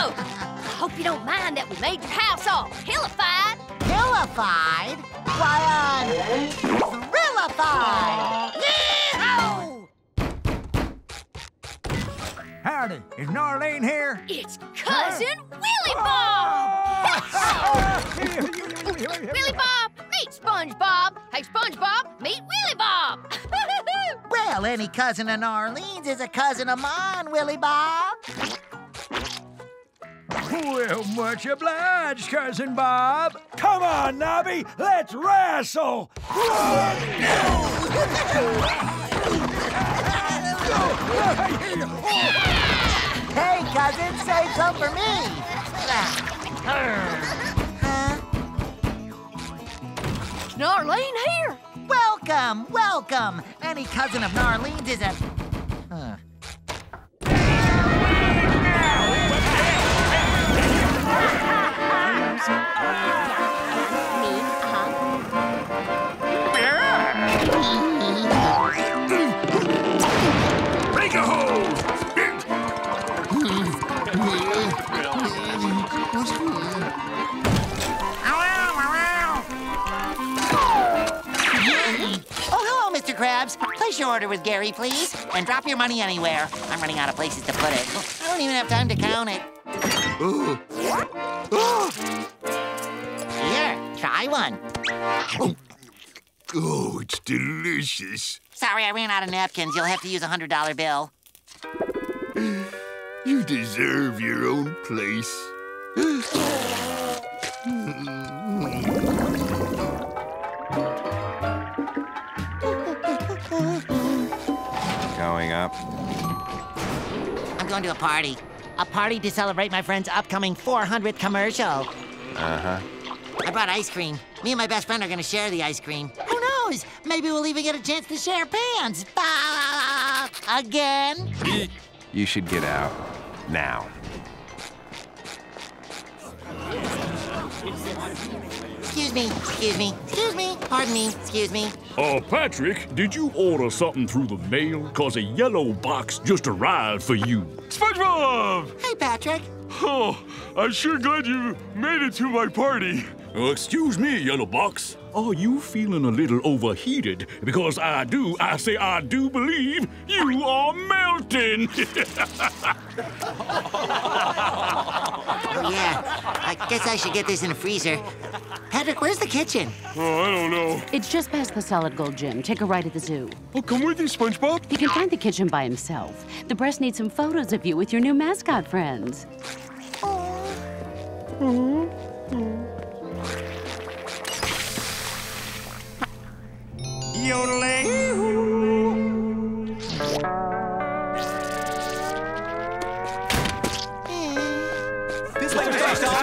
So, I hope you don't mind that we made your house all hillified. Hillified? Why, thrillified! Yee-haw! Howdy, is Narlene here? It's Cousin Willy Bob! Willy Bob, meet SpongeBob. Hey, SpongeBob, meet Willy Bob. Well, any cousin of Arlene's is a cousin of mine, Willy Bob. Well, much obliged, Cousin Bob. Come on, Nobby, let's wrestle! Hey, cousin, save some for me. Is Narlene here? Welcome, welcome. Any cousin of Narlene's is a... Break a hole! Oh, hello, Mr. Krabs. Place your order with Gary, please. And drop your money anywhere. I'm running out of places to put it. I don't even have time to count it. Here, try one. Oh, it's delicious. Sorry, I ran out of napkins. You'll have to use a $100 bill. You deserve your own place. Going up. I'm going to a party. A party to celebrate my friend's upcoming 400th commercial. Uh-huh. I brought ice cream. Me and my best friend are gonna share the ice cream. Who knows? Maybe we'll even get a chance to share pans. Again? You should get out. Now. Excuse me, pardon me, excuse me. Patrick, did you order something through the mail? 'Cause a yellow box just arrived for you. SpongeBob! Hey, Patrick. Oh, I'm sure glad you made it to my party. Excuse me, yellow box. Are you feeling a little overheated? Because I do believe you are melting. Oh, yeah. I guess I should get this in the freezer. Patrick, where's the kitchen? Oh, I don't know. It's just past the solid gold gym. Take a ride at the zoo. I'll come with you, SpongeBob. He can find the kitchen by himself. The press needs some photos of you with your new mascot friends. Yodeling. This way,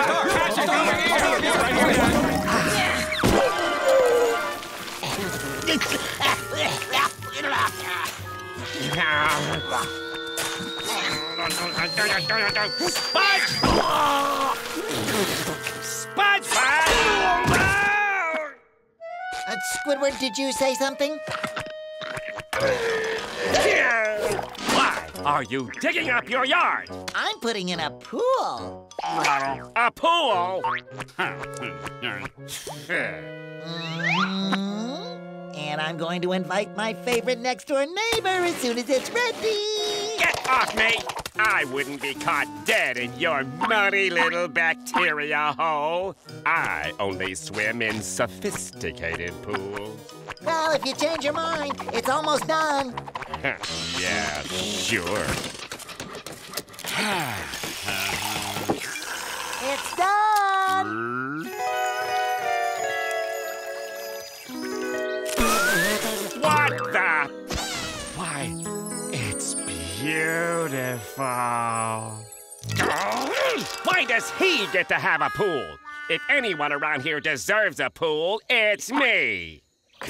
Squidward, did you say something? Why are you digging up your yard? I'm putting in a pool. A pool? And I'm going to invite my favorite next-door neighbor as soon as it's ready. Get off me! I wouldn't be caught dead in your muddy little bacteria hole. I only swim in sophisticated pools. Well, if you change your mind, it's almost done. Yeah, sure. It's done. What the? Why, it's beautiful. Why does he get to have a pool? If anyone around here deserves a pool, it's me.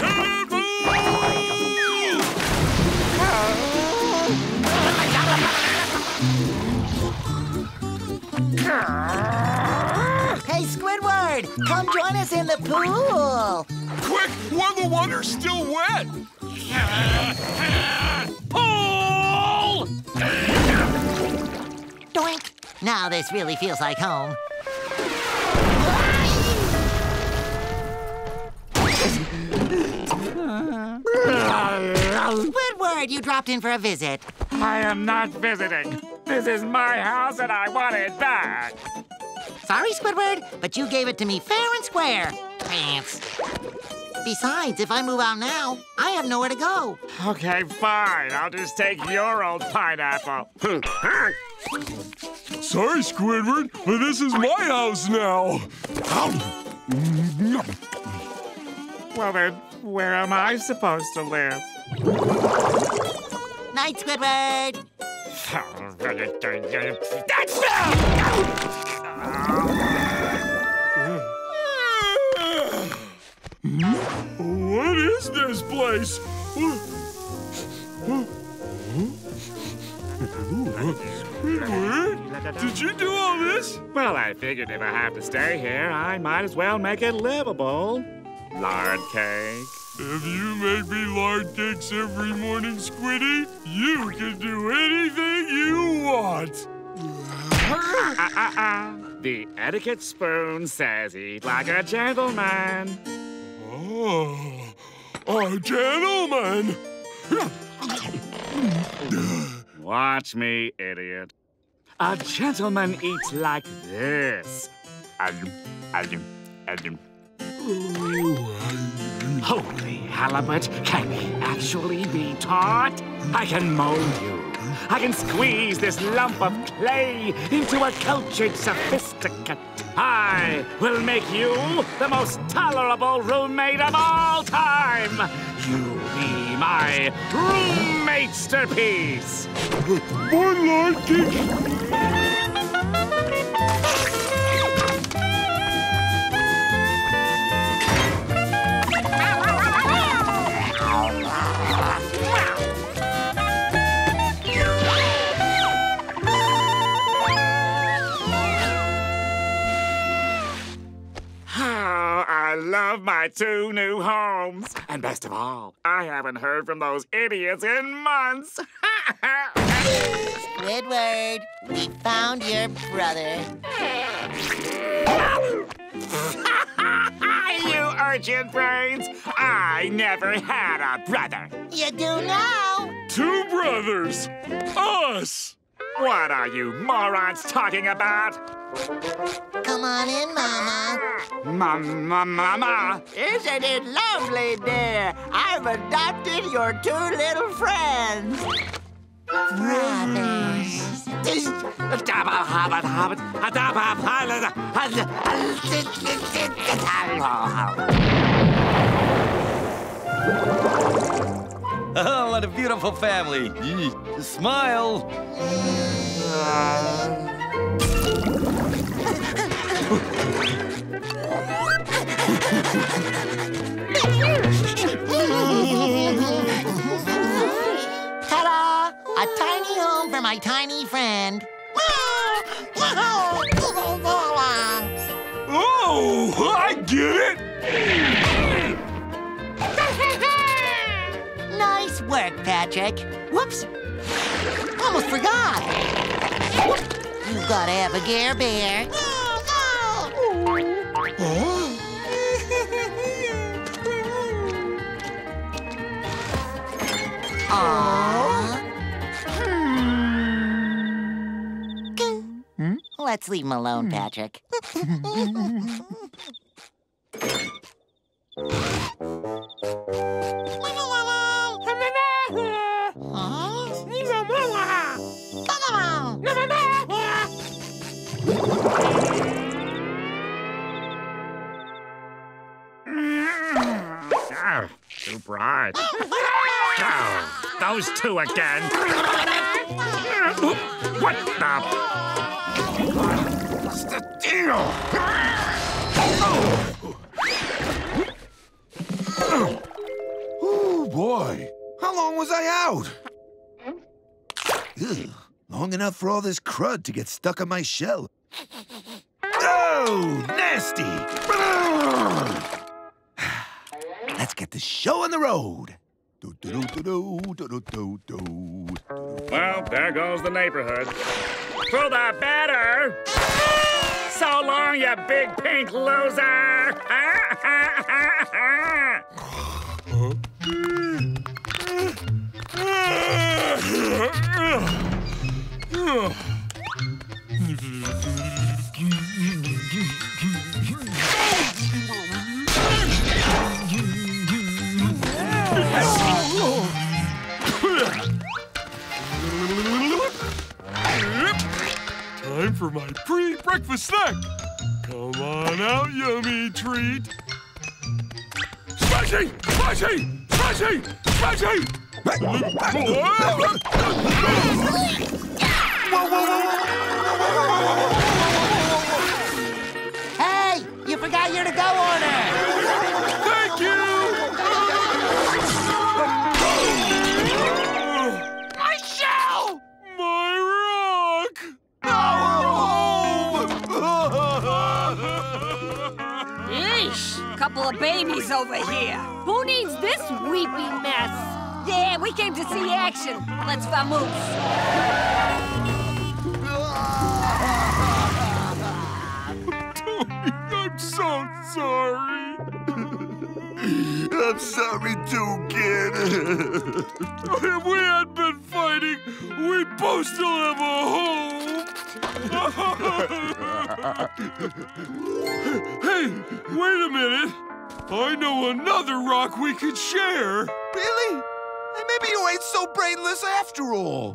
Hey, Squidward, come join us in the pool. Quick, while the water's still wet. Pool! Doink. Now this really feels like home. Squidward, you dropped in for a visit. I am not visiting. This is my house and I want it back. Sorry, Squidward, but you gave it to me fair and square. Pants. Besides, if I move out now, I have nowhere to go. Okay, fine. I'll just take your old pineapple. Sorry, Squidward, but this is my house now. Well, then, where am I supposed to live? Night, Squidward. What is this place? Squidward, did you do all this? Well, I figured if I have to stay here, I might as well make it livable. Lard cake. If you make me lard cakes every morning, Squiddy, you can do anything you want. The etiquette spoon says eat like a gentleman. Oh, a gentleman. Watch me, idiot. A gentleman eats like this. Holy halibut, can he actually be taught? I can mold you. I can squeeze this lump of clay into a cultured sophisticate. I will make you the most tolerable roommate of all time. You'll be my roommasterpiece. One lard cake. I love my 2 new homes. And best of all, I haven't heard from those idiots in months. Squidward, we found your brother. You urgent brains! I never had a brother. You do now. 2 brothers. Us. What are you morons talking about? Come on in, Mama. Mama. Isn't it lovely, dear? I've adopted your 2 little friends. Brothers. Oh, what a beautiful family. Smile. Ta-da! A tiny home for my tiny friend. Oh, I get it. Nice work, Patrick. Whoops. Almost forgot. You've got to have a Care Bear. Aww. Let's leave him alone, Patrick. Too bright. Oh, those 2 again. What the? What's the deal? Oh, boy. How long was I out? Ugh, long enough for all this crud to get stuck on my shell. Oh, nasty! Let's get the show on the road. Well, there goes the neighborhood. for the better. So long, you big pink loser. Time for my pre-breakfast snack. Come on out, yummy treat. Smashy! Smashy! Smashy! Smashy! Hey, you forgot your to-go order. Thank you! My shell! My rock! Yeesh, couple of babies over here. Who needs this weepy mess? Yeah, we came to see action. Let's vamoose. I'm so sorry. I'm sorry too, kid. If we hadn't been fighting, we'd both still have a home. Hey, wait a minute. I know another rock we could share. Really? And maybe you ain't so brainless after all.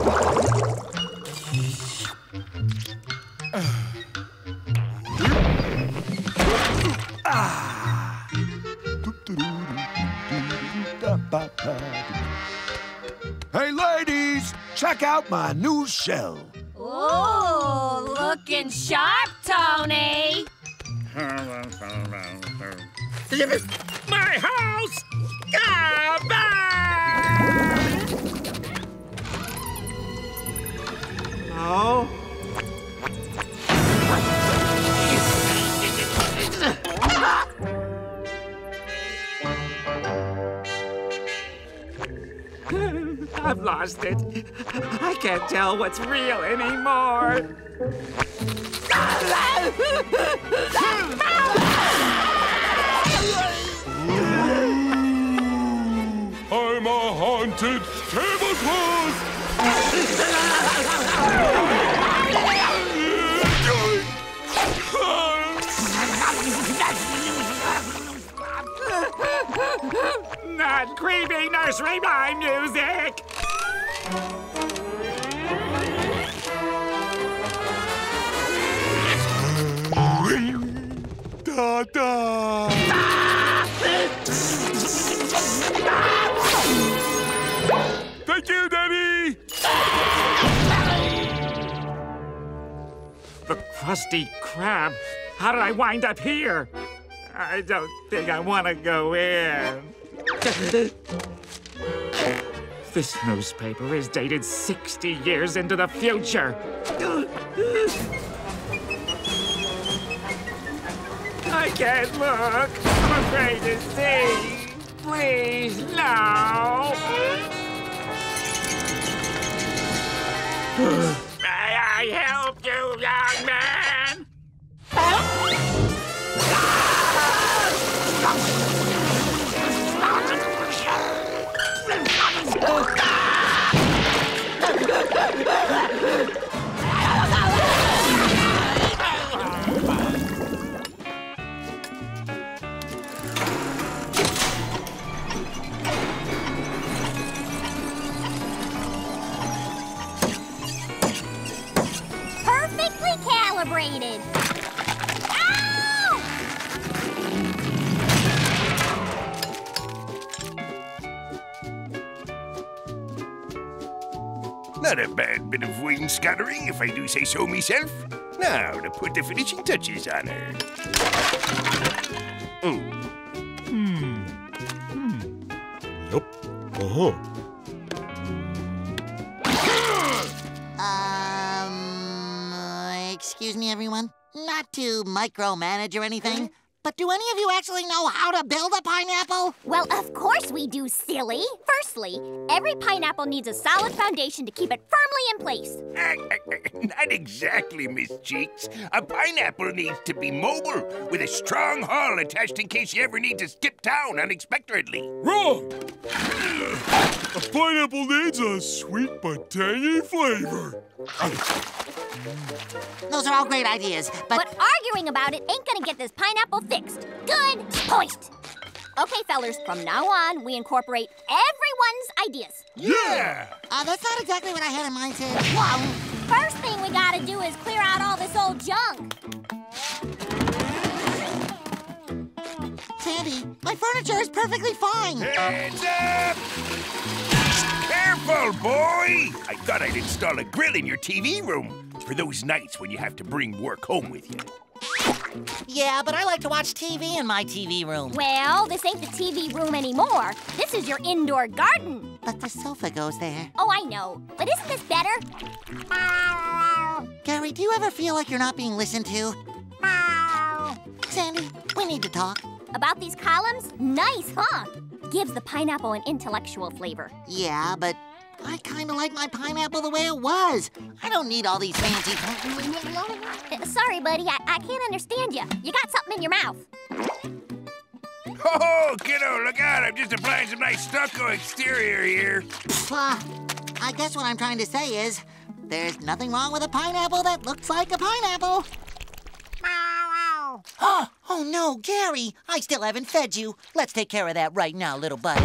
Hey, ladies, check out my new shell. Oh, looking sharp, Tony. My house! Come back! Oh? I've lost it. I can't tell what's real anymore. I'm a haunted tablecloth! Not creepy nursery rhyme music! Da-da! Thank you, Daddy! The Krusty Krab? How did I wind up here? I don't think I want to go in. This newspaper is dated 60 years into the future. I can't look. I'm afraid to see. Please, no. May I help you, young man? Perfectly calibrated. Ow! Not a bad bit of wainscoting, if I do say so myself. Now to put the finishing touches on her. Yep. Uh-huh. Excuse me, everyone. Not to micromanage or anything, But do any of you actually know how to build a pineapple? Well, of course we do, silly. Firstly, every pineapple needs a solid foundation to keep it firmly in place. Not exactly, Miss Cheeks. A pineapple needs to be mobile, with a strong hull attached in case you ever need to skip town unexpectedly. Wrong! A pineapple needs a sweet but tangy flavor. Those are all great ideas, but arguing about it ain't gonna get this pineapple fixed. Good point. Okay, fellers, from now on, we incorporate everyone's ideas. Yeah! That's not exactly what I had in mind, Sandy. Whoa! First thing we gotta do is clear out all this old junk. Sandy, my furniture is perfectly fine. Hands up! Careful, boy! I thought I'd install a grill in your TV room for those nights when you have to bring work home with you. Yeah, but I like to watch TV in my TV room. Well, this ain't the TV room anymore. This is your indoor garden. But the sofa goes there. Oh, I know. But isn't this better? Gary, do you ever feel like you're not being listened to? Sandy, we need to talk. About these columns? Nice, huh? Gives the pineapple an intellectual flavor. Yeah, but I kind of like my pineapple the way it was. I don't need all these fancy... Sorry, buddy, I can't understand you. You got something in your mouth. Oh, kiddo, look out. I'm just applying some nice stucco exterior here. I guess what I'm trying to say is, there's nothing wrong with a pineapple that looks like a pineapple. Oh, no, Gary. I still haven't fed you. Let's take care of that right now, little buddy.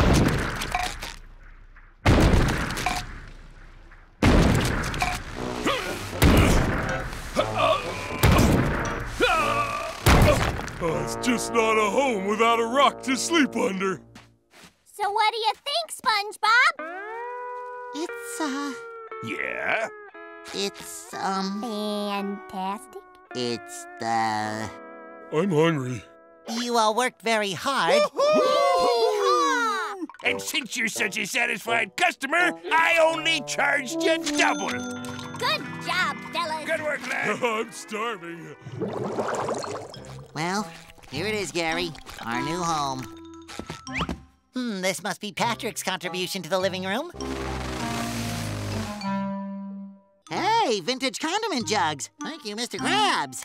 It's just not a home without a rock to sleep under. So what do you think, SpongeBob? Yeah? It's, Fantastic. It's the... I'm hungry. You all worked very hard. And since you're such a satisfied customer, I only charged you double. Good job, fellas. Good work, lad. I'm starving. Well, here it is, Gary. Our new home. This must be Patrick's contribution to the living room. Hey, vintage condiment jugs. Thank you, Mr. Krabs.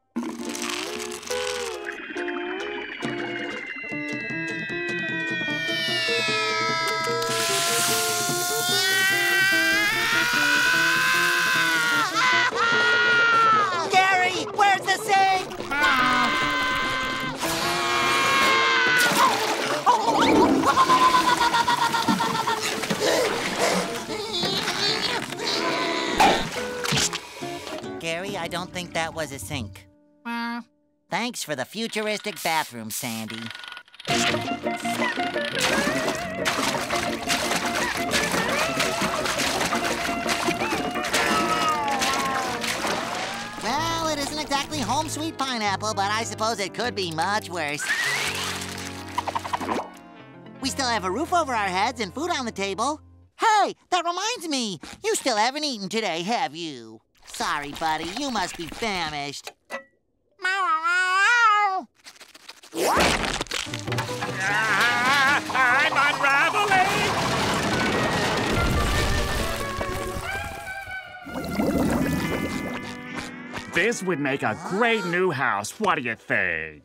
Gary, where's the sink? Gary, I don't think that was a sink. Thanks for the futuristic bathroom, Sandy. Well, it isn't exactly home sweet pineapple, but I suppose it could be much worse. We still have a roof over our heads and food on the table. Hey, that reminds me. You still haven't eaten today, have you? Sorry, buddy. You must be famished. I'm unraveling! This would make a great new house. What do you think?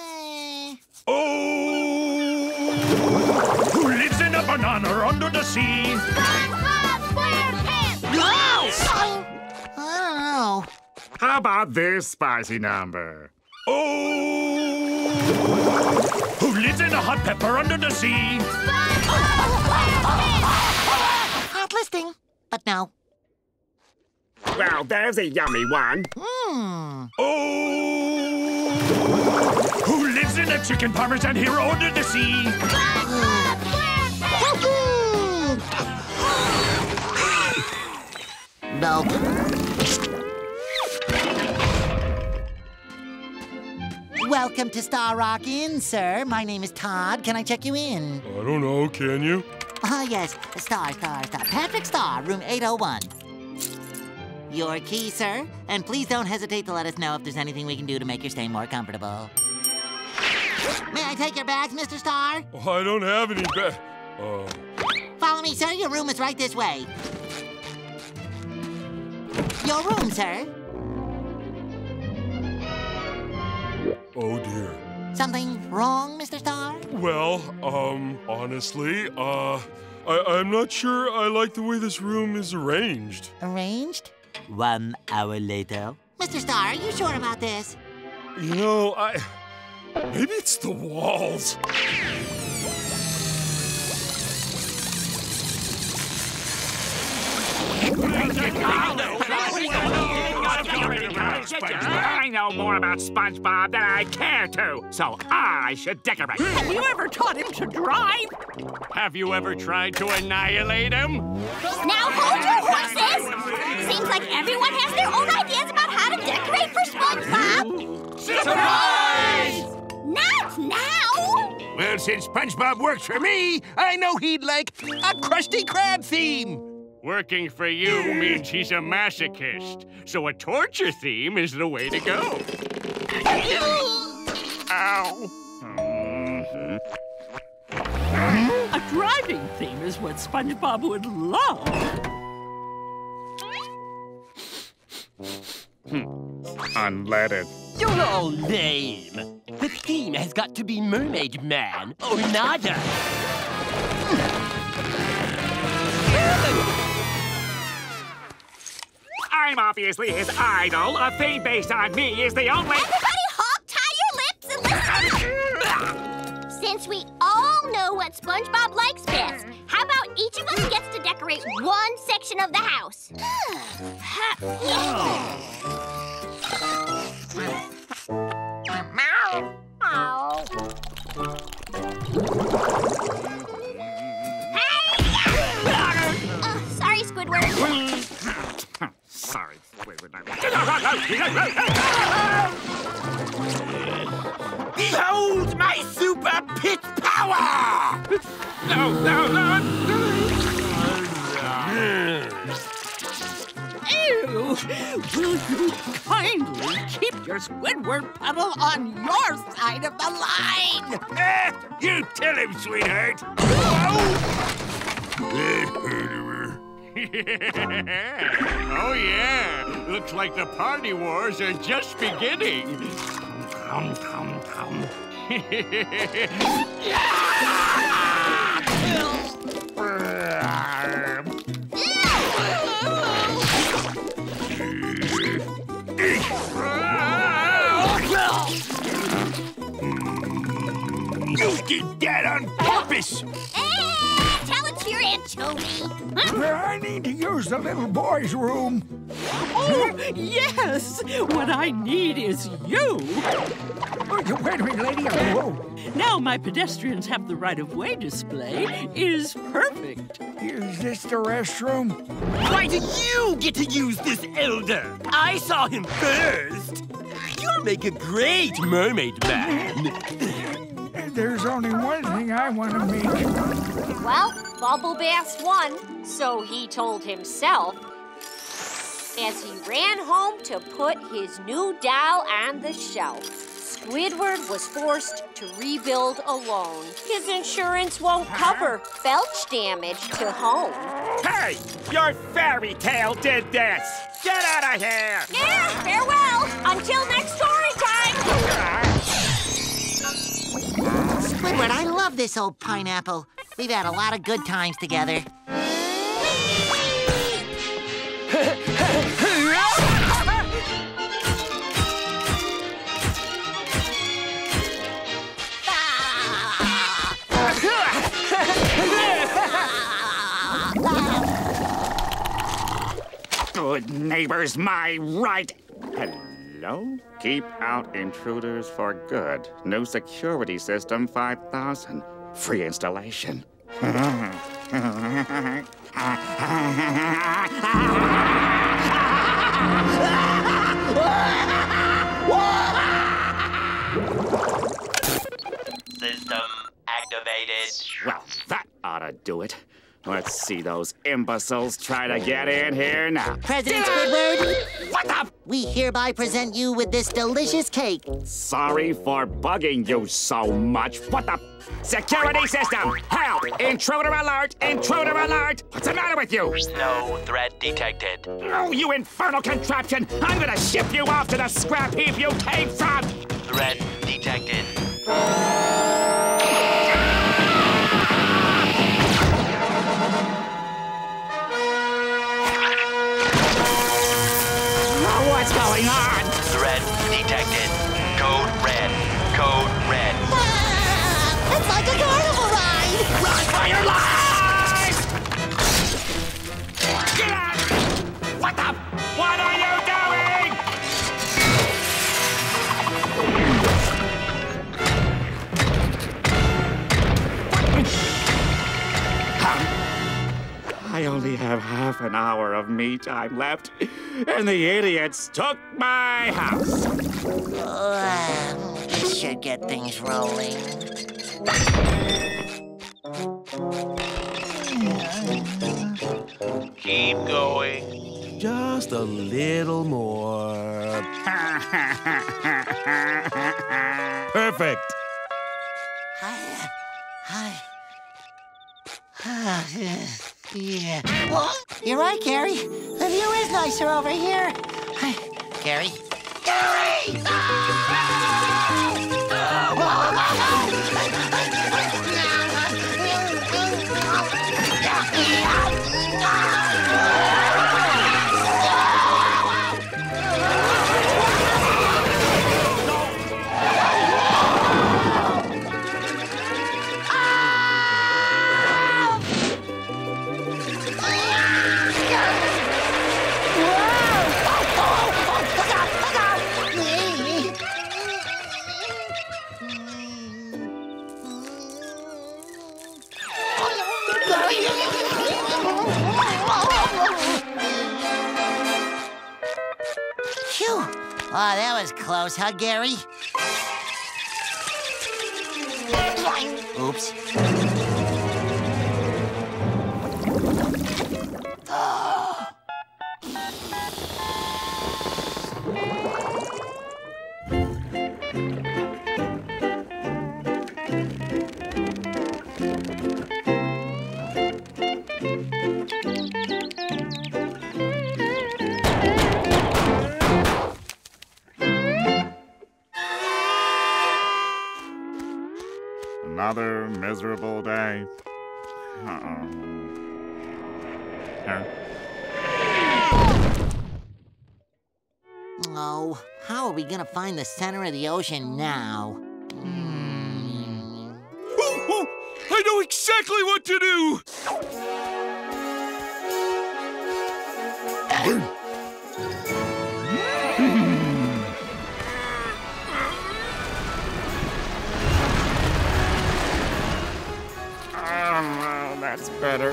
Who lives in a banana under the sea? SpongeBob SquarePants! No! I don't know. How about this spicy number? Who lives in a hot pepper under the sea? Hot listing, but no. Well, there's a yummy one. Who lives in a chicken parmesan hero under the sea? No. Welcome to Star Rock Inn, sir. My name is Todd. Can I check you in? I don't know, can you? Yes. Star. Patrick Star, room 801. Your key, sir. And please don't hesitate to let us know if there's anything we can do to make your stay more comfortable. May I take your bags, Mr. Star? Oh, I don't have any bags. Follow me, sir. Your room is right this way. Your room, sir. Oh, dear. Something wrong, Mr. Star? Well, honestly, I'm not sure I like the way this room is arranged. Arranged? 1 hour later. Mr. Star, are you sure about this? You know, maybe it's the walls. I know more about SpongeBob than I care to, so I should decorate. Have you ever taught him to drive? Have you ever tried to annihilate him? Now hold your horses! Seems like everyone has their own ideas about how to decorate for SpongeBob. Surprise! Not now! Well, since SpongeBob works for me, I know he'd like a Krusty Krab theme. Working for you means he's a masochist, so a torture theme is the way to go. Ow. A driving theme is what SpongeBob would love. Unleaded. You're all lame. The theme has got to be Mermaid Man or nada. I'm obviously his idol. A theme based on me is the only... Everybody tie your lips and listen! Since we all know what SpongeBob likes best, how about each of us gets to decorate one section of the house? Sorry, Squidward. Sorry, Squidward. Behold my super pit power! No! Ew! Will you kindly keep your Squidward puddle on your side of the line? You tell him, sweetheart. Oh, yeah. Looks like the party wars are just beginning. You did that on purpose. Tell it to your anchovy. I need to use the little boy's room. Oh, yes! What I need is you! Oh, wait a minute, lady. Whoa. Now my pedestrians have the right-of-way display is perfect. Is this the restroom? Why do you get to use this, Elder? I saw him first. You'll make a great Mermaid Man. There's only one thing I want to make. Well, Bubble Bass won, so he told himself, as he ran home to put his new doll on the shelf. Squidward was forced to rebuild alone. His insurance won't cover belch damage to home. Hey! Your fairy tale did this! Get out of here! Yeah, farewell! Until next story time! Squidward, I love this old pineapple. We've had a lot of good times together. Good neighbors, my right. Hello? Keep out intruders for good. New security system 5000. Free installation. System activated. Well, that ought to do it. Let's see those imbeciles try to get in here now. President Squidward, What the? we hereby present you with this delicious cake. Sorry for bugging you so much. What the? Security system! Help! Intruder alert! Intruder alert! What's the matter with you? No threat detected. Oh, you infernal contraption! I'm gonna ship you off to the scrap heap you came from! Threat detected. What's going on? Threat detected. Code red. Code red. It's like a carnival ride! Run for your lives! Get out! What the? What are you doing? I only have half an hour of me time left, and the idiots took my house. This should get things rolling. Keep going. Just a little more. Perfect. Yeah. Well, you're right, Gary. The view is nicer over here. Gary? Gary! Phew! Oh, that was close, huh, Gary? Oops. Another miserable day. Oh, how are we gonna find the center of the ocean now? Oh, I know exactly what to do! That's better.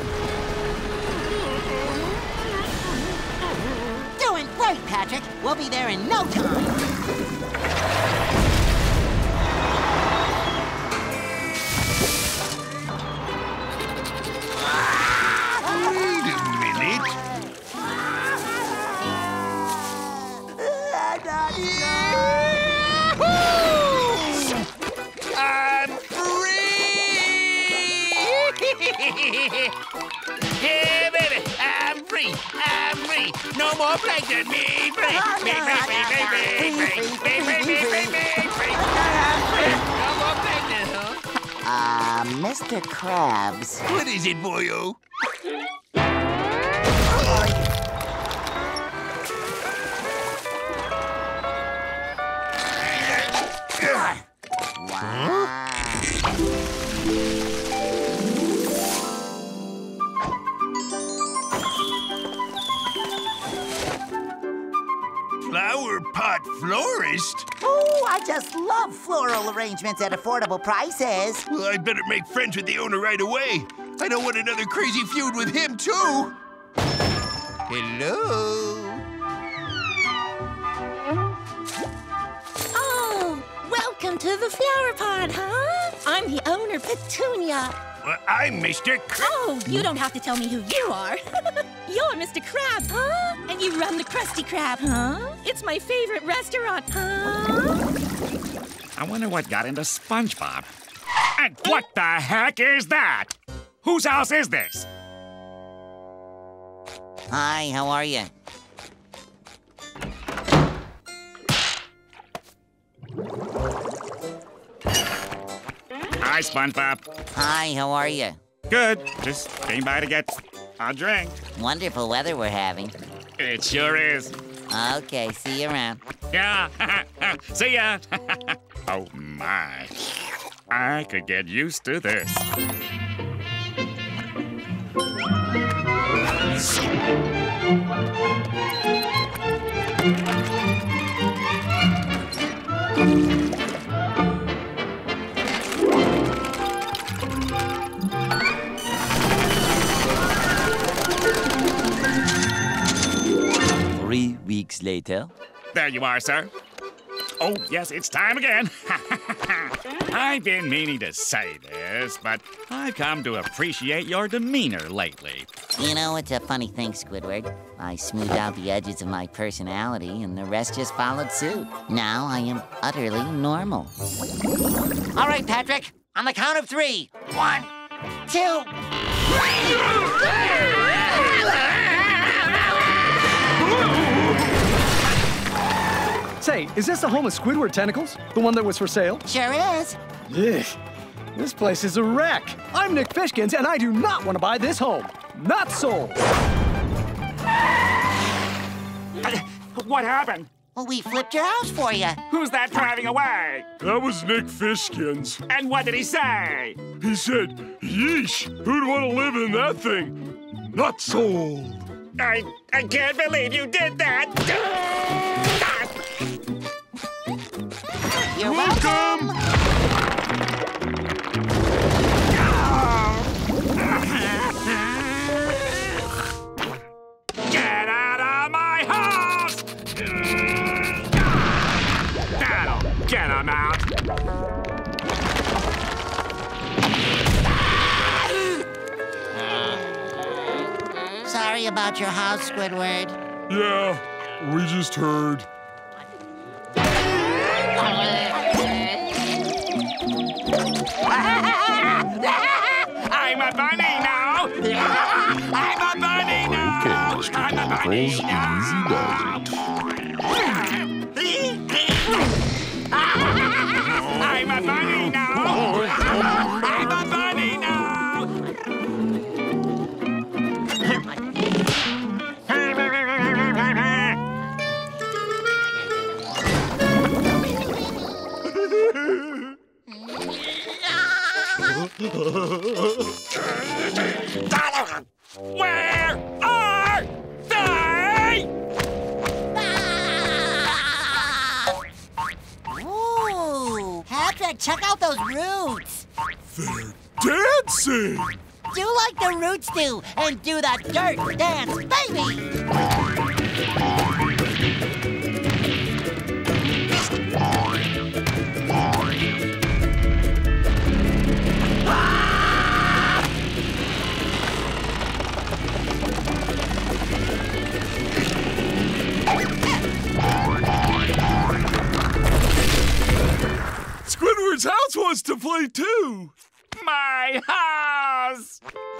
Doing great, Patrick. We'll be there in no time. Wait a minute. I'm yeah, baby, I'm free. I'm free. No more plankton. Me free. Me free. No more plankton, huh? Mr. Krabs. What is it, boyo? Flower pot florist? Oh, I just love floral arrangements at affordable prices. Well, I'd better make friends with the owner right away. I don't want another crazy feud with him, too. Hello? Oh, welcome to the flower pot, huh? I'm the owner, Petunia. I'm Mr. Oh, you don't have to tell me who you are. You're Mr. Krabs, huh? And you run the Krusty Krab, huh? It's my favorite restaurant, huh? I wonder what got into SpongeBob. And what the heck is that? Whose house is this? Hi, how are you? Hi, SpongeBob. Hi, how are you? Good. Just came by to get a drink. Wonderful weather we're having. It sure is. Okay, see you around. Yeah. See ya. Oh, my. I could get used to this. 3 weeks later. There you are, sir. Oh, yes, it's time again. I've been meaning to say this, but I've come to appreciate your demeanor lately. You know, it's a funny thing, Squidward. I smoothed out the edges of my personality, and the rest just followed suit. Now I am utterly normal. All right, Patrick, on the count of 3. 1, 2... Say, is this the home of Squidward Tentacles? The one that was for sale? Sure is. Yeah. This place is a wreck. I'm Nick Fishkins, and I do not want to buy this home. Not sold. What happened? Well, we flipped your house for you. Who's that driving away? That was Nick Fishkins. And what did he say? He said, yeesh, who'd want to live in that thing? Not sold. I can't believe you did that. You're welcome. Get out of my house! That'll get him out. Sorry about your house, Squidward. Yeah, we just heard. I'm a bunny now! I'm a bunny now! Okay, Mr. Tentacles, easy does it. I'm a bunny now! I'm a bunny now! Where are they? Ooh, Patrick, check out those roots. They're dancing! Do like the roots do, and do the dirt dance, baby! Squidward's house wants to play too. My house!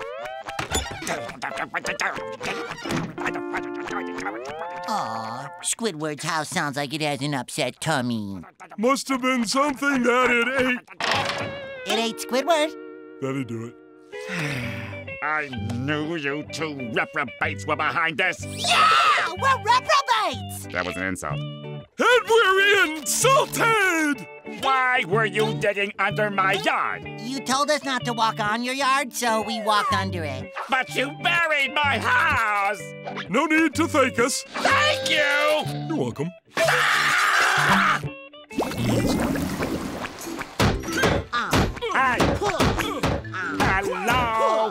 Aw, Squidward's house sounds like it has an upset tummy. Must have been something that it ate. It ate Squidward? That'd do it. I knew you two reprobates were behind this. Yeah! We're reprobates! That was an insult. And we're insulted! Why were you digging under my yard? You told us not to walk on your yard, so we walked under it. But you buried my house! No need to thank us. Thank you! You're welcome. Hey! Hello!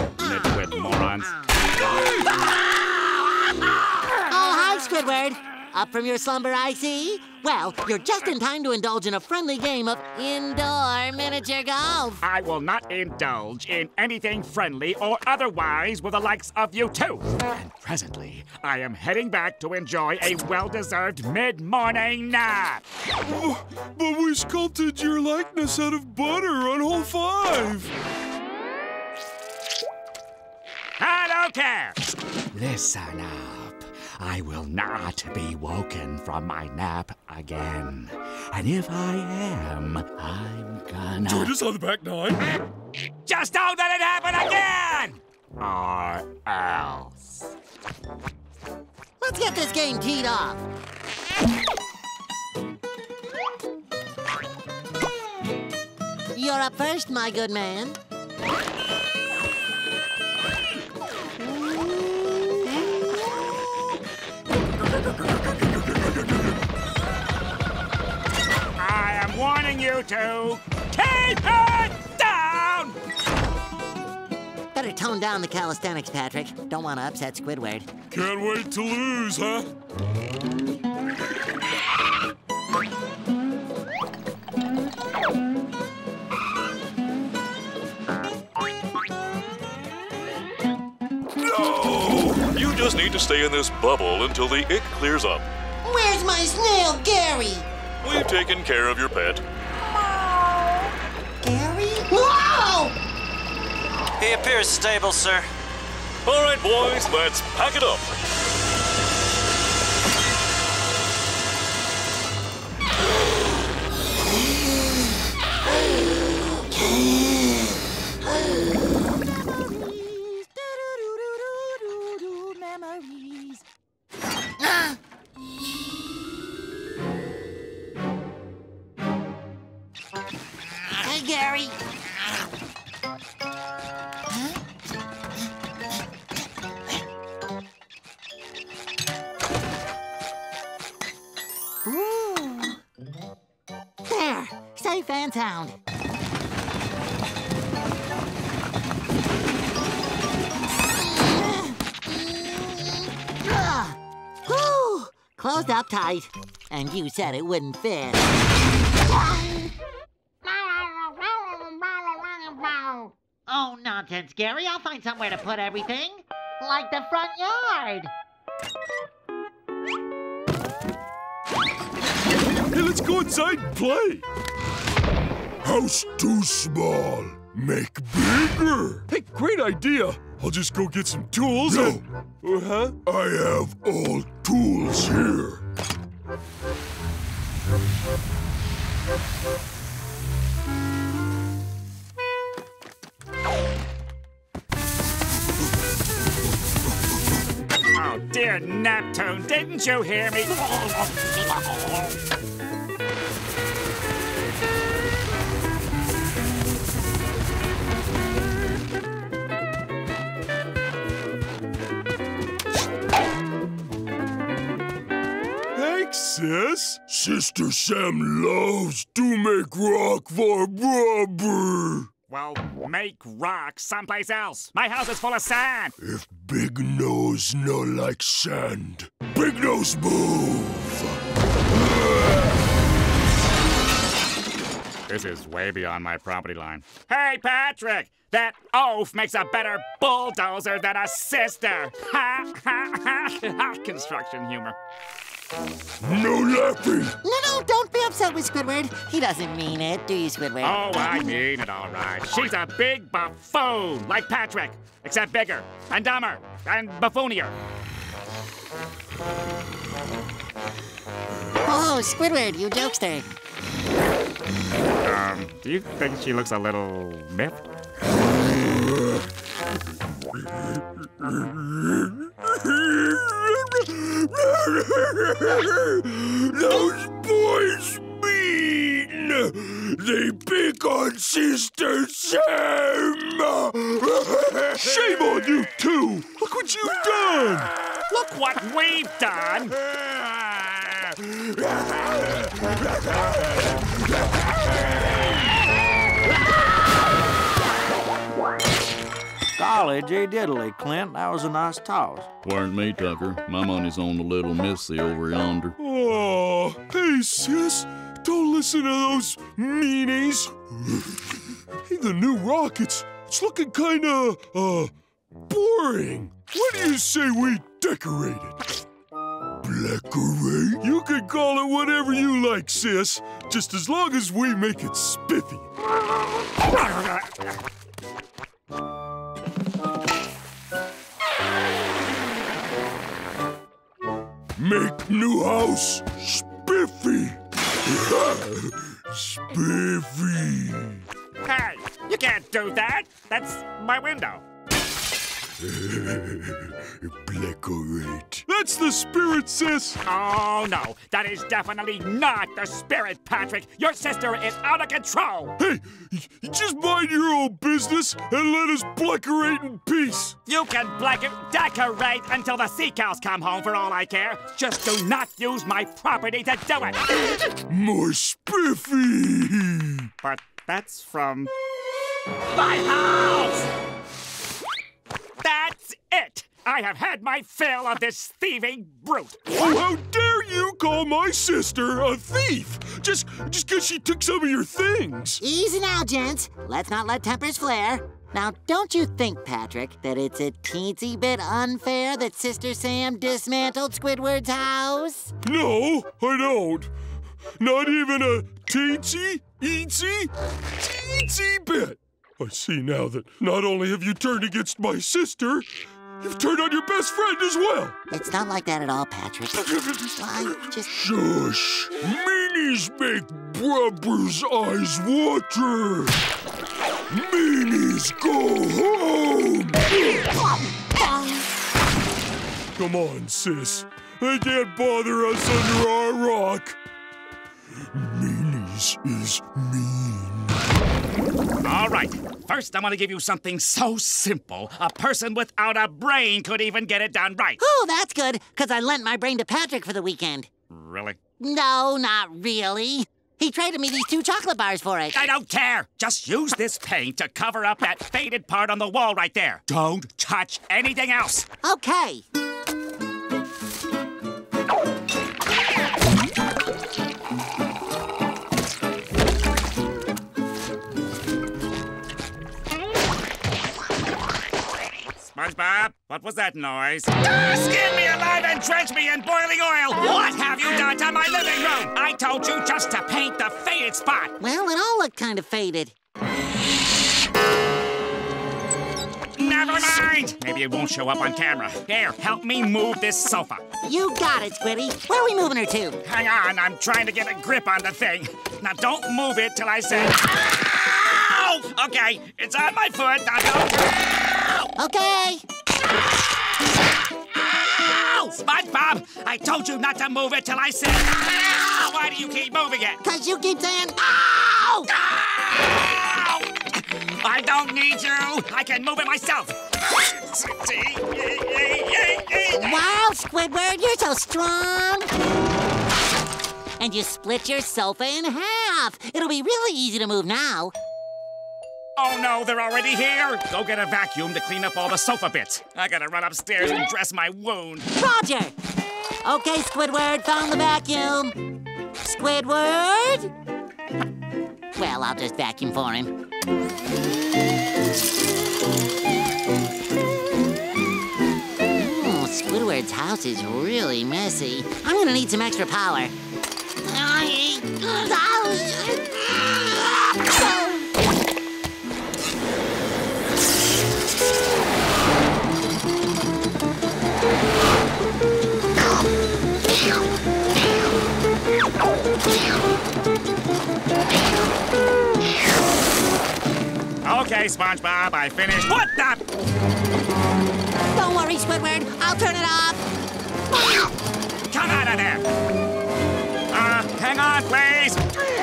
Nitwit morons. Oh, hi, Squidward. Up from your slumber, I see? Well, you're just in time to indulge in a friendly game of indoor miniature golf. I will not indulge in anything friendly or otherwise with the likes of you two. And presently, I am heading back to enjoy a well-deserved mid-morning nap. But we sculpted your likeness out of butter on hole 5. I don't care. Listen up. I will not be woken from my nap again. And if I am, I'm gonna... Join us on the back 9. Just don't let it happen again! Or else. Let's get this game teed off. You're up first, my good man. I am warning you to keep it down! Better tone down the calisthenics, Patrick. Don't want to upset Squidward. Can't wait to lose, huh? No! You just need to stay in this bubble until the ick clears up. Where's my snail, Gary? We've taken care of your pet. Gary? Whoa! He appears stable, sir. All right, boys, let's pack it up. Memories. Hey, Gary. Ooh. There, safe and sound. Whew. Closed up tight. And you said it wouldn't fit. Oh, nonsense, Gary. I'll find somewhere to put everything. Like the front yard. Hey, let's go inside and play. House too small. Make bigger. Hey, great idea. I'll just go get some tools. No. Huh? I have all tools here. Oh, dear Neptune, didn't you hear me? Thanks, sis. Sister Sam loves to make rock for rubber. Well, make rock someplace else. My house is full of sand. If Big Nose no like sand, Big Nose move. This is way beyond my property line. Hey, Patrick! That oaf makes a better bulldozer than a sister. Ha, ha, ha. Construction humor. No laughing. No, don't be upset with Squidward. He doesn't mean it, do you, Squidward? Oh, I mean it all right. She's a big buffoon, like Patrick, except bigger and dumber and buffoonier. Oh, Squidward, you jokester. Do you think she looks a little miffed? Those boys mean. They pick on Sister Sam. Shame on you two. Look what you've done. Look what we've done. golly gee diddly, Clint, that was a nice toss. Weren't me, Tucker. My money's on the little missy over yonder. Oh, hey, sis. Don't listen to those meanies. Hey, the new rocket's looking kinda, boring. What do you say we decorate it? Decorate? You can call it whatever you like, sis. Just as long as we make it spiffy. Make new house spiffy. Spiffy. Hey, you can't do that. That's my window. Decorate. That's the spirit, sis. Oh, no. That is definitely not the spirit, Patrick. Your sister is out of control. Hey, just mind your own business and let us decorate in peace. You can decorate until the sea cows come home for all I care. Just do not use my property to do it. More spiffy. But that's from my house. That's it! I have had my fill of this thieving brute. Oh, how dare you call my sister a thief? Just because she took some of your things. Easy now, gents. Let's not let tempers flare. Now, don't you think, Patrick, that it's a teensy bit unfair that Sister Sam dismantled Squidward's house? No, I don't. Not even a teensy bit. I see now that not only have you turned against my sister, you've turned on your best friend as well. It's not like that at all, Patrick. I just... Shush. Meanies make brothers' eyes water. Meanies, go home. Come on, sis. They can't bother us under our rock. Meanies is mean. All right. First, I want to give you something so simple, a person without a brain could even get it done right. Oh, that's good, because I lent my brain to Patrick for the weekend. Really? No, not really. He traded me these 2 chocolate bars for it. I don't care. Just use this paint to cover up that faded part on the wall right there. Don't touch anything else. Okay. SpongeBob, what was that noise? Skin me alive and drench me in boiling oil! What have you done to my living room? I told you just to paint the faded spot! Well, it all looked kind of faded. Never mind! Maybe it won't show up on camera. Here, help me move this sofa. You got it, Squiddy. Where are we moving her to? Hang on, I'm trying to get a grip on the thing. Now don't move it till I say... Ow! Okay, it's on my foot. Now don't... Okay. Ow! SpongeBob, I told you not to move it till I said... Ow! Why do you keep moving it? Because you keep saying... Ow! Ow! I don't need you. I can move it myself. Wow, Squidward, you're so strong. And you split your sofa in half. It'll be really easy to move now. Oh, no, they're already here. Go get a vacuum to clean up all the sofa bits. I gotta run upstairs and dress my wound. Roger. Okay, Squidward, found the vacuum. Squidward? Well, I'll just vacuum for him. Squidward's house is really messy. I'm gonna need some extra power. Okay, SpongeBob, I finished. What the? Don't worry, Squidward. I'll turn it off. Come out of there. Hang on, please.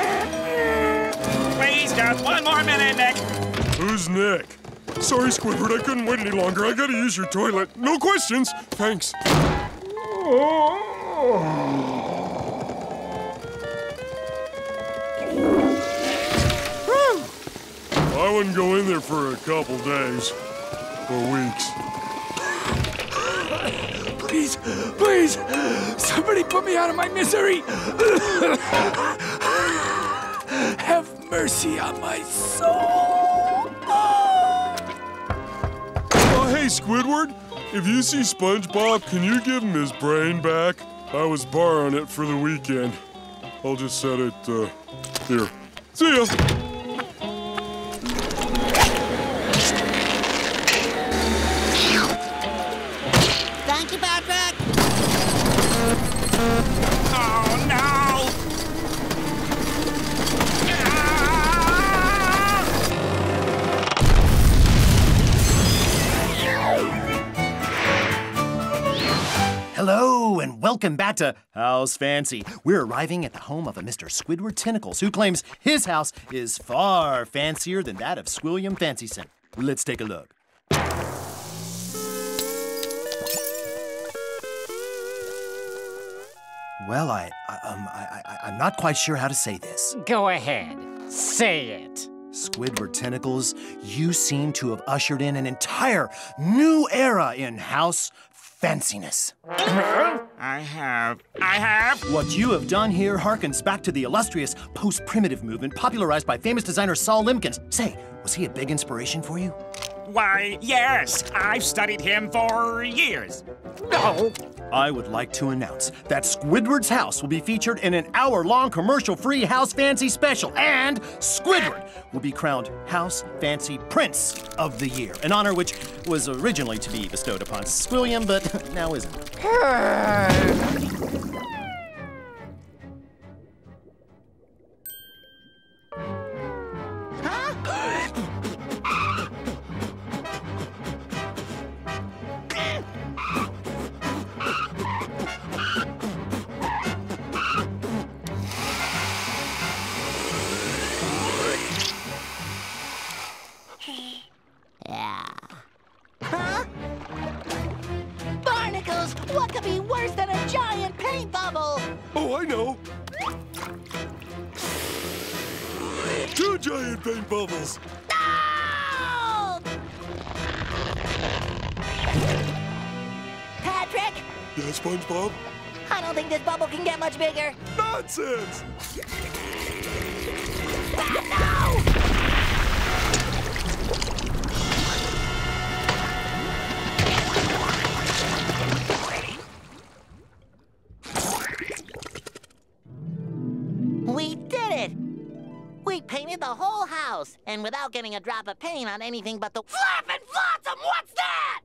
Please, just one more minute, Nick. Who's Nick? Sorry, Squidward, I couldn't wait any longer. I gotta use your toilet. No questions. Thanks. I wouldn't go in there for a couple days. for weeks. Please, please, somebody put me out of my misery. Have mercy on my soul. Oh, hey, Squidward. If you see SpongeBob, can you give him his brain back? I was borrowing it for the weekend. I'll just set it, here. See ya! Thank you, Patrick! Oh, no! Hello, and welcome back to House Fancy. We're arriving at the home of a Mr. Squidward Tentacles, who claims his house is far fancier than that of Squilliam Fancyson. Let's take a look. Well, I'm not quite sure how to say this. Go ahead. Say it. Squidward Tentacles, you seem to have ushered in an entire new era in house fanciness. I have. What you have done here harkens back to the illustrious post-primitive movement popularized by famous designer Saul Limkins. Say, was he a big inspiration for you? Why, yes. I've studied him for years. No. I would like to announce that Squidward's house will be featured in an hour-long commercial-free House Fancy special, and Squidward will be crowned House Fancy Prince of the Year, an honor which was originally to be bestowed upon Squilliam, but now isn't. Barnacles, what could be worse than a giant paint bubble? Oh, I know. 2 giant paint bubbles. No! Patrick? Yeah, SpongeBob? I don't think this bubble can get much bigger. Nonsense! No! We did it! We painted the whole house, and without getting a drop of paint on anything but the flappin' flotsam! What's that?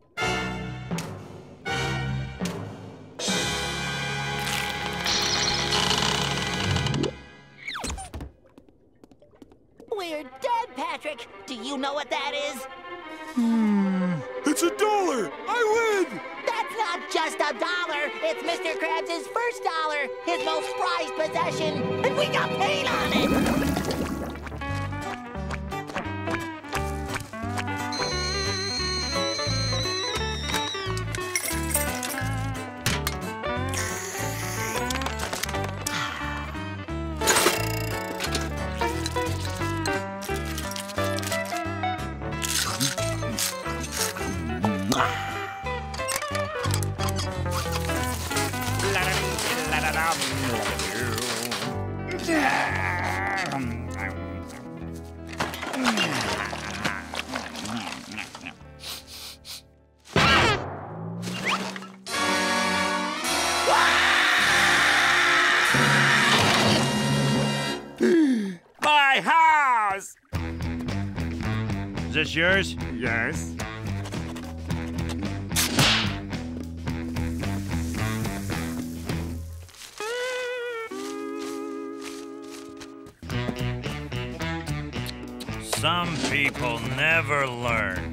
We're dead, Patrick! Do you know what that is? It's $1! I win! That's not just $1! It's Mr. Krabs' first dollar, his most prized possession, and we got paint on it! My house! Is this yours? Yes. Some people never learn.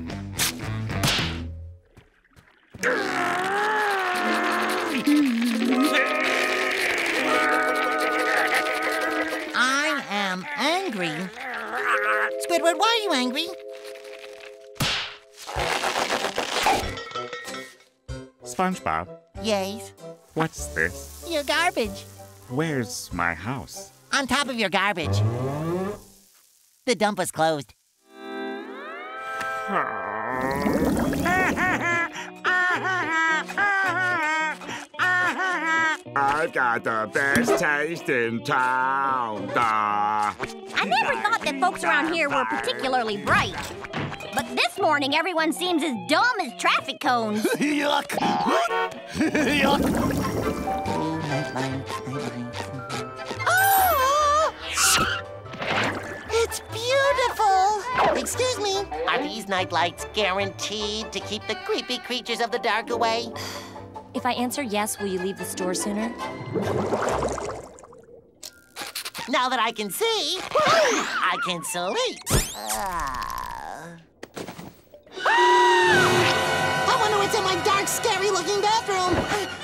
I am angry. Squidward, why are you angry? SpongeBob, Yes. what's this? Your garbage. Where's my house? On top of your garbage. The dump was closed. Hey! I've got the best taste in town. I never thought that folks around here were particularly bright. But this morning, everyone seems as dumb as traffic cones. Yuck! Yuck! Oh! It's beautiful! Excuse me, are these nightlights guaranteed to keep the creepy creatures of the dark away? If I answer yes, will you leave the store sooner? Now that I can see, I can sleep. I wonder what's in my dark, scary-looking bedroom.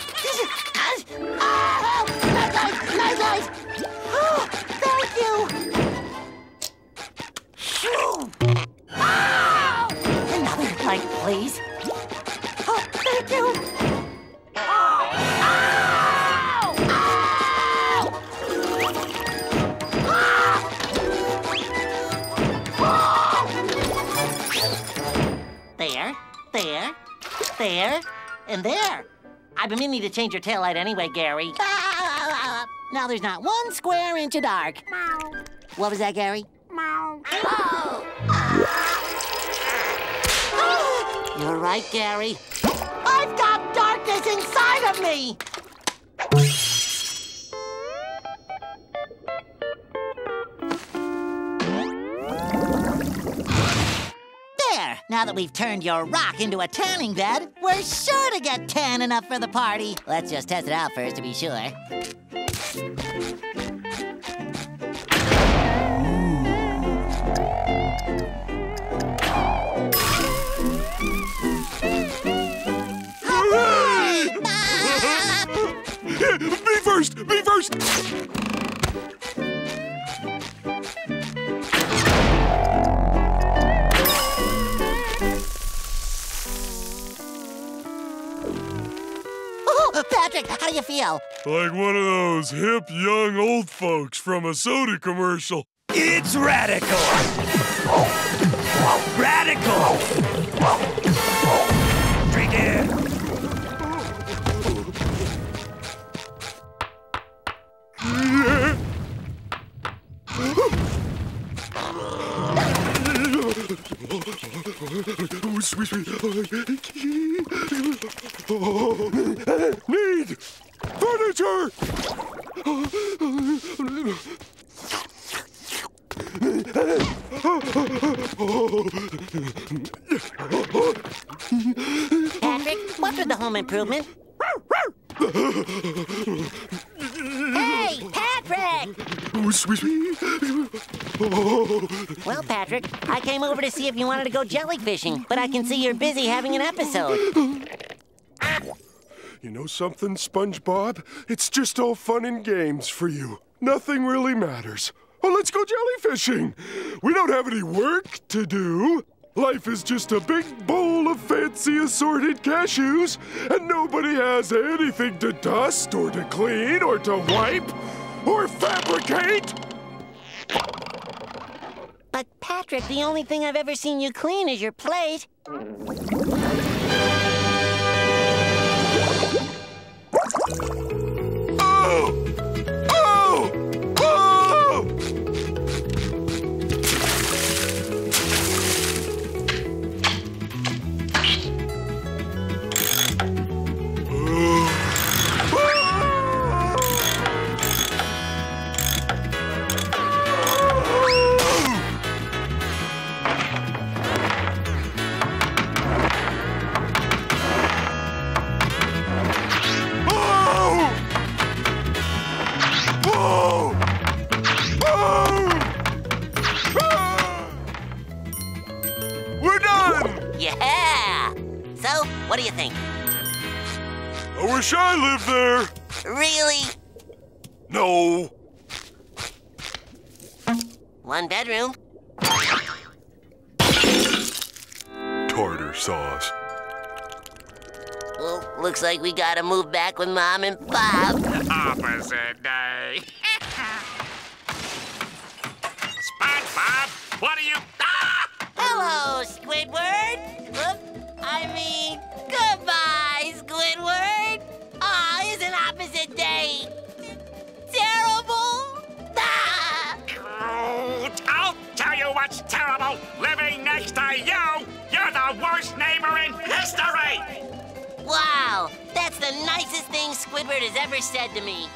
Night light! Oh, thank you! Oh! Another light, please. Oh, thank you! There, and there. I've been meaning to change your taillight anyway, Gary. Now there's not one square inch of dark. What was that, Gary? You're right, Gary. I've got darkness inside of me! Now that we've turned your rock into a tanning bed, we're sure to get tan enough for the party. Let's just test it out first to be sure. Be first! Be first! Patrick, how do you feel? Like one of those hip young old folks from a soda commercial. It's radical! Radical! Drink it! Oh, sweet, sweet. Need furniture! Patrick, what's with the home improvement? Hey, Patrick! Oh, sweet, sweet. Well, Patrick, I came over to see if you wanted to go jellyfishing, but I can see you're busy having an episode. You know something, SpongeBob? It's just all fun and games for you. Nothing really matters. Well, let's go jellyfishing. We don't have any work to do. Life is just a big bowl of fancy assorted cashews, and nobody has anything to dust or to clean or to wipe or fabricate. But, Patrick, the only thing I've ever seen you clean is your plate. Oh! Oh! Oh! We're done! Yeah! So, what do you think? I wish I lived there. Really? No. One bedroom. Tartar sauce. Well, looks like we gotta move back with Mom and Pop. Opposite day. SpongeBob, what are you... Ah! Hello, Squidward. I mean, goodbye, Squidward. Aw, isn't opposite day what's terrible? Living next to you! You're the worst neighbor in history! Wow, that's the nicest thing Squidward has ever said to me.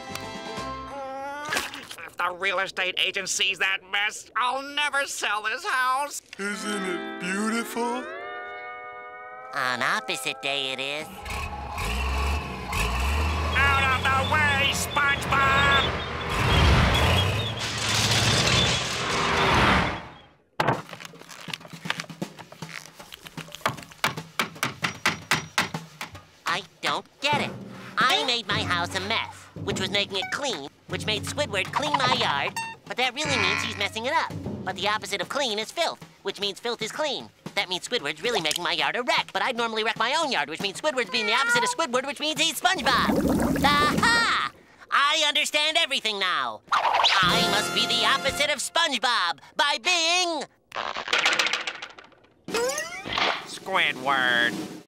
If the real estate agent sees that mess, I'll never sell this house. Isn't it beautiful? On opposite day it is. Out of the way, SpongeBob! I don't get it. I made my house a mess, which was making it clean, which made Squidward clean my yard, but that really means he's messing it up. But the opposite of clean is filth, which means filth is clean. That means Squidward's really making my yard a wreck, but I'd normally wreck my own yard, which means Squidward's being the opposite of Squidward, which means he's SpongeBob. Aha! I understand everything now. I must be the opposite of SpongeBob by being... Squidward.